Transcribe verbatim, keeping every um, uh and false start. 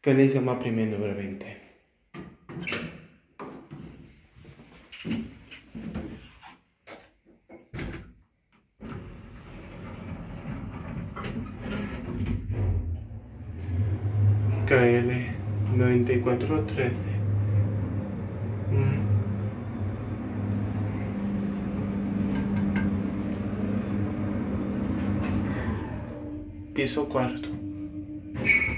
¿Qué le hicimos primero número veinte? K L noventa y cuatro trece. Mm. Piso cuarto.